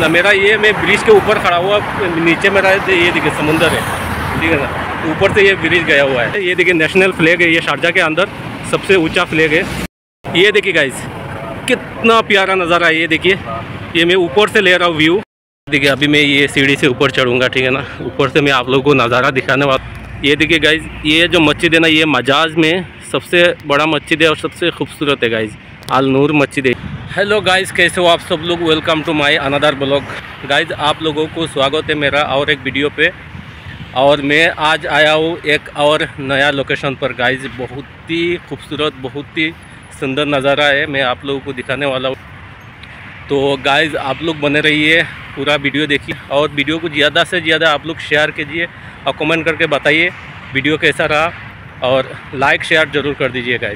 ना मेरा ये मैं ब्रिज के ऊपर खड़ा हुआ, नीचे मेरा ये देखिए समुंदर है, ठीक है ना। ऊपर से ये ब्रिज गया हुआ है। ये देखिए नेशनल फ्लैग है, ये शारजा के अंदर सबसे ऊंचा फ्लैग है। ये देखिए गाइस कितना प्यारा नज़ारा है। ये देखिए, ये मैं ऊपर से ले रहा हूँ व्यू। देखिए अभी मैं ये सीढ़ी से ऊपर चढ़ूँगा, ठीक है ना। ऊपर से मैं आप लोगों को नज़ारा दिखाने वाला। ये देखिए गाइस, ये जो मस्जिद है ना, ये मजाज में सबसे बड़ा मस्जिद है और सबसे खूबसूरत है गाइस, अल नूर मस्जिद है। हेलो गाइस, कैसे हो आप सब लोग। Welcome to my another blog. Guys आप लोगों को स्वागत है मेरा और एक वीडियो पे। और मैं आज आया हूँ एक और नया लोकेशन पर गाइस। बहुत ही खूबसूरत, बहुत ही सुंदर नज़ारा है, मैं आप लोगों को दिखाने वाला हूँ। तो गाइस आप लोग बने रहिए, पूरा वीडियो देखिए और वीडियो को ज़्यादा से ज़्यादा आप लोग शेयर कीजिए और कमेंट करके बताइए वीडियो कैसा रहा, और लाइक शेयर ज़रूर कर दीजिए गाइस।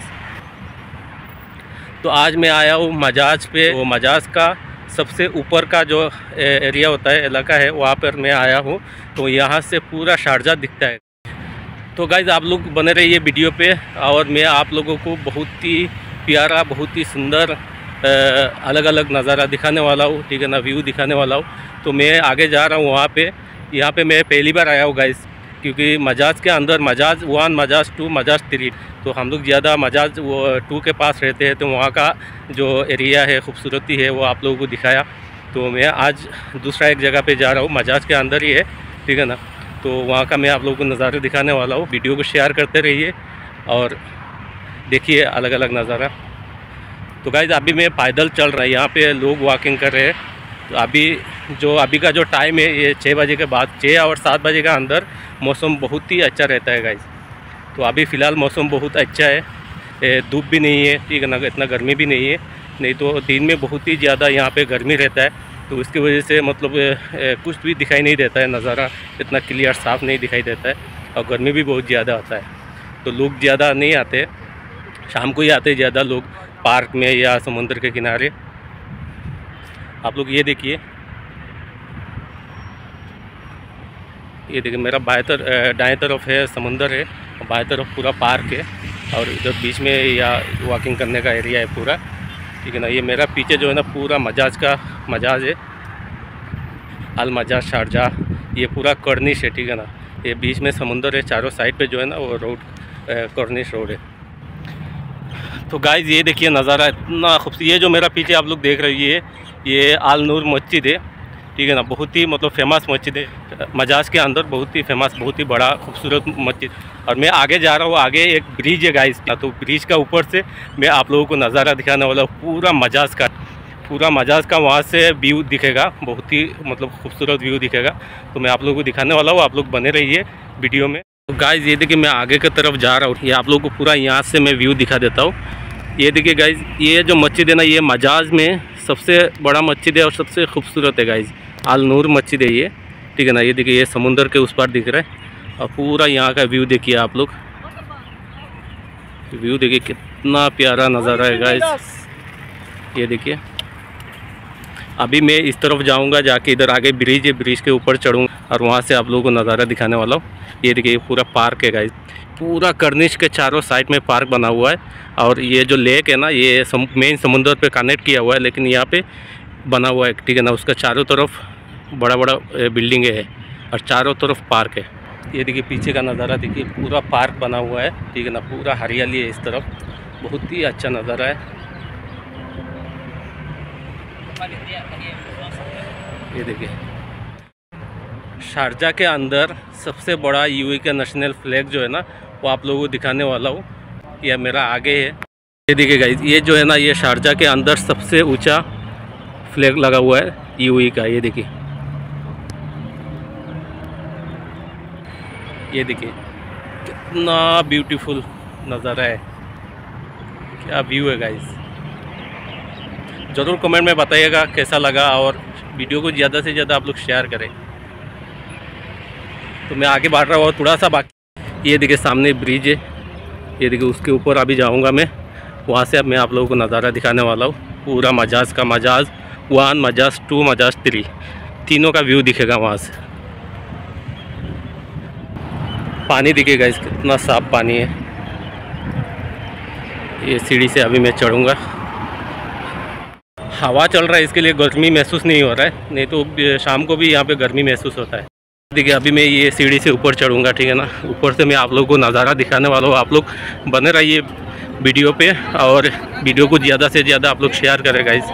तो आज मैं आया हूँ मजाज पे। वो मजाज का सबसे ऊपर का जो एरिया होता है, इलाका है, वहाँ पर मैं आया हूँ। तो यहाँ से पूरा शारजा दिखता है। तो गाइस आप लोग बने रहिए वीडियो पे और मैं आप लोगों को बहुत ही प्यारा, बहुत ही सुंदर अलग अलग नज़ारा दिखाने वाला हूँ, ठीक है ना, व्यू दिखाने वाला हूँ। तो मैं आगे जा रहा हूँ वहाँ पे। यहाँ पे मैं पहली बार आया हूँ गाइस, क्योंकि मजाज के अंदर मजाज 1, मजाज 2, मजाज 3, तो हम लोग ज़्यादा मजाज 2 के पास रहते हैं। तो वहाँ का जो एरिया है, खूबसूरती है, वो आप लोगों को दिखाया। तो मैं आज दूसरा एक जगह पे जा रहा हूँ, मजाज के अंदर ही है, ठीक है ना। तो वहाँ का मैं आप लोगों को नज़ारे दिखाने वाला हूँ। वीडियो को शेयर करते रहिए और देखिए अलग अलग नज़ारा। तो गाइस अभी मैं पैदल चल रहा है, यहाँ पे लोग वॉकिंग कर रहे हैं। तो अभी का जो टाइम है, ये 6 बजे के बाद, 6 और 7 बजे का अंदर मौसम बहुत ही अच्छा रहता है गाइस। तो अभी फ़िलहाल मौसम बहुत अच्छा है, धूप भी नहीं है, ठीक है ना, इतना गर्मी भी नहीं है। नहीं तो दिन में बहुत ही ज़्यादा यहाँ पे गर्मी रहता है। तो उसकी वजह से मतलब कुछ भी दिखाई नहीं देता है, नज़ारा इतना क्लियर साफ़ नहीं दिखाई देता है, और गर्मी भी बहुत ज़्यादा होता है। तो लोग ज़्यादा नहीं आते, शाम को ही आते ज़्यादा लोग, पार्क में या समुद्र के किनारे। आप लोग ये देखिए, ये देखिए मेरा दाएं तरफ है समुंदर है, और बाएं तरफ पूरा पार्क है, और इधर बीच में या वॉकिंग करने का एरिया है पूरा, ठीक है ना। ये मेरा पीछे जो है ना पूरा मजाज है, अल मजाज शारजा। ये पूरा कर्निश है, ठीक है ना। ये बीच में समुंदर है, चारों साइड पे जो है ना वो रोड कर्निश रोड है। तो गाइस ये देखिए नज़ारा इतना खूबसूरत। ये जो मेरा पीछे आप लोग देख रहे हैं, ये अल नूर मस्जिद है, ठीक है ना। बहुत ही मतलब फेमस मस्जिद है मजाज के अंदर, बहुत ही फेमस, बहुत ही बड़ा खूबसूरत मस्जिद। और मैं आगे जा रहा हूँ, आगे एक ब्रिज है गाइस, तो ब्रिज का ऊपर से मैं आप लोगों को नज़ारा दिखाने वाला हूँ, पूरा मजाज का वहाँ से व्यू दिखेगा, बहुत ही मतलब खूबसूरत व्यू दिखेगा। तो मैं आप लोगों को दिखाने वाला हूँ, आप लोग बने रहिए वीडियो में। तो गाइस ये देखिए मैं आगे की तरफ जा रहा हूँ, ये आप लोगों को पूरा यहाँ से मैं व्यू दिखा देता हूँ। ये देखिए गाइस, ये जो मस्जिद है ना, ये मजाज में सबसे बड़ा मस्जिद है और सबसे खूबसूरत है गाइस, अल नूर मस्जिद है ये, ठीक है ना। ये देखिए ये समुंदर के उस पार दिख रहा है, और पूरा यहाँ का व्यू देखिए आप लोग, व्यू देखिए कितना प्यारा नज़ारा है गाइस। ये देखिए अभी मैं इस तरफ जाऊंगा, जाके इधर आगे ब्रिज है, ब्रिज के ऊपर चढ़ूंगा और वहाँ से आप लोगों को नज़ारा दिखाने वाला हूँ। ये देखिए ये पूरा पार्क है गाइस, पूरा कर्निश के चारों साइड में पार्क बना हुआ है। और ये जो लेक है ना, ये मेन समुंदर पे कनेक्ट किया हुआ है, लेकिन यहाँ पे बना हुआ है, ठीक है ना। उसका चारों तरफ बड़ा बड़ा बिल्डिंग है और चारों तरफ पार्क है। ये देखिए पीछे का नज़ारा देखिए, पूरा पार्क बना हुआ है, ठीक है ना, पूरा हरियाली है इस तरफ, बहुत ही अच्छा नज़ारा है। ये देखिए शारजा के अंदर सबसे बड़ा यूएई का नेशनल फ्लैग जो है ना, वो आप लोगों को दिखाने वाला हूँ। यह मेरा आगे है, ये देखिए गाइस, ये जो है ना, ये शारजा के अंदर सबसे ऊंचा फ्लैग लगा हुआ है यूएई का। ये देखिए, ये देखिए कितना ब्यूटीफुल नज़ारा है, क्या व्यू है गाइस। ज़रूर कमेंट में बताइएगा कैसा लगा, और वीडियो को ज़्यादा से ज़्यादा आप लोग शेयर करें। तो मैं आगे बढ़ रहा हूँ थोड़ा सा बाकी। ये देखिए सामने ब्रिज है, ये देखिए उसके ऊपर अभी जाऊँगा मैं, वहाँ से अब मैं आप लोगों को नज़ारा दिखाने वाला हूँ। पूरा मजाज 1, मजाज 2, मजाज 3, तीनों का व्यू दिखेगा वहाँ से। पानी दिखेगा, इस कितना साफ पानी है। ये सीढ़ी से अभी मैं चढ़ूँगा। हवा चल रहा है, इसके लिए गर्मी महसूस नहीं हो रहा है, नहीं तो शाम को भी यहाँ पे गर्मी महसूस होता है। देखिए अभी मैं ये सीढ़ी से ऊपर चढ़ूँगा, ठीक है ना। ऊपर से मैं आप लोगों को नज़ारा दिखाने वाला हूँ। आप लोग बने रहिए वीडियो पे और वीडियो को ज़्यादा से ज़्यादा आप लोग शेयर करें गाइस।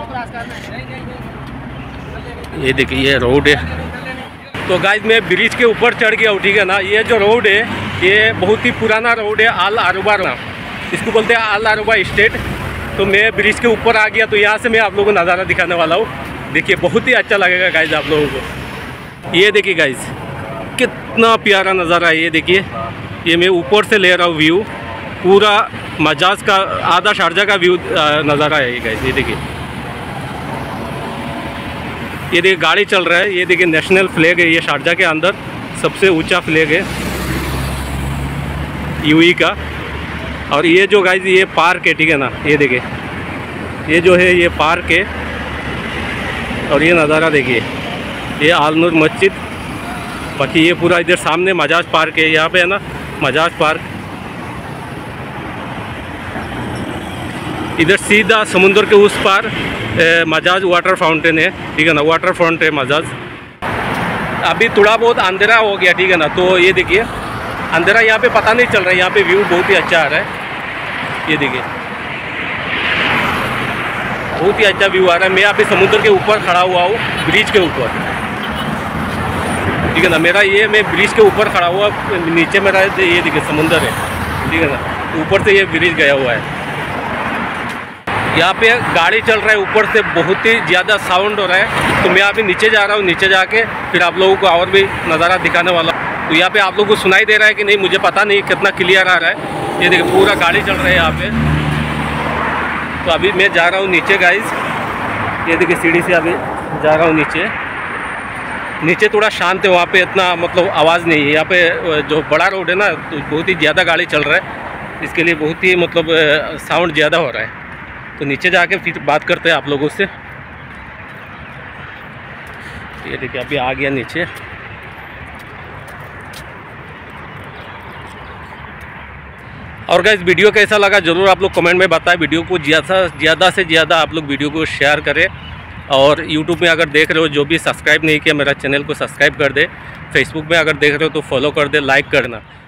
ये देखिए ये रोड है। तो गाइस मैं ब्रिज के ऊपर चढ़ गया हूँ, ठीक है ना। ये जो रोड है ये बहुत ही पुराना रोड है, अल अरुबा नाम, इसको बोलते हैं अल अरुबा स्टेट। तो मैं ब्रिज के ऊपर आ गया, तो यहाँ से मैं आप लोगों को नज़ारा दिखाने वाला हूँ। देखिए बहुत ही अच्छा लगेगा गाइस आप लोगों को। ये देखिए गाइस कितना प्यारा नज़ारा है। ये देखिए ये मैं ऊपर से ले रहा हूँ व्यू, पूरा मजाज का आधा शारजा का व्यू नज़ारा है ये गाइस। ये देखिए गाड़ी चल रहा है। ये देखिए नेशनल फ्लैग है, ये शारजा के अंदर सबसे ऊंचा फ्लैग है यूएई का। और ये जो गाइस ये पार्क है, ठीक है ना। ये देखिए ये जो है ये पार्क है और ये नज़ारा देखिए, ये आल नूर मस्जिद। बाकी ये पूरा इधर सामने मजाज पार्क है, यहाँ पे है ना मजाज पार्क। इधर सीधा समुद्र के उस पार मजाज वाटर फाउंटेन है, ठीक है ना, वाटर फ्रंट है मजाज। अभी थोड़ा बहुत अंधेरा हो गया, ठीक है ना। तो ये देखिए अंधेरा यहाँ पे पता नहीं चल रहा है, यहाँ पे व्यू बहुत ही अच्छा आ रहा है। ये देखिए बहुत ही अच्छा व्यू आ रहा है। मैं अभी समुद्र के ऊपर खड़ा हुआ हूँ, ब्रिज के ऊपर, ठीक है ना। मैं ब्रिज के ऊपर खड़ा हुआ, नीचे मेरा ये देखिए समुद्र है, ठीक है ना। ऊपर से ये ब्रिज गया हुआ है। यहाँ पे गाड़ी चल रहा है, ऊपर से बहुत ही ज़्यादा साउंड हो रहा है। तो मैं अभी नीचे जा रहा हूँ, नीचे जाके फिर आप लोगों को और भी नज़ारा दिखाने वाला हूँ। तो यहाँ पे आप लोगों को सुनाई दे रहा है कि नहीं मुझे पता नहीं, कितना क्लियर आ रहा है। ये देखिए पूरा गाड़ी चल रहा है यहाँ पे। तो अभी मैं जा रहा हूँ नीचे गाइस। ये देखिए सीढ़ी से अभी जा रहा हूँ नीचे। नीचे थोड़ा शांत है, वहाँ पे इतना मतलब आवाज़ नहीं है। यहाँ पे जो बड़ा रोड है ना, तो बहुत ही ज़्यादा गाड़ी चल रहा है, इसके लिए बहुत ही मतलब साउंड ज़्यादा हो रहा है। तो नीचे जाके फिर बात करते हैं आप लोगों से। ये देखिए अभी आ गया नीचे। और गाइस वीडियो कैसा लगा ज़रूर आप लोग कमेंट में बताएं। वीडियो को ज़्यादा से ज़्यादा आप लोग वीडियो को शेयर करें। और यूट्यूब में अगर देख रहे हो, जो भी सब्सक्राइब नहीं किया मेरा चैनल को सब्सक्राइब कर दे। फेसबुक में अगर देख रहे हो तो फॉलो कर दे, लाइक करना।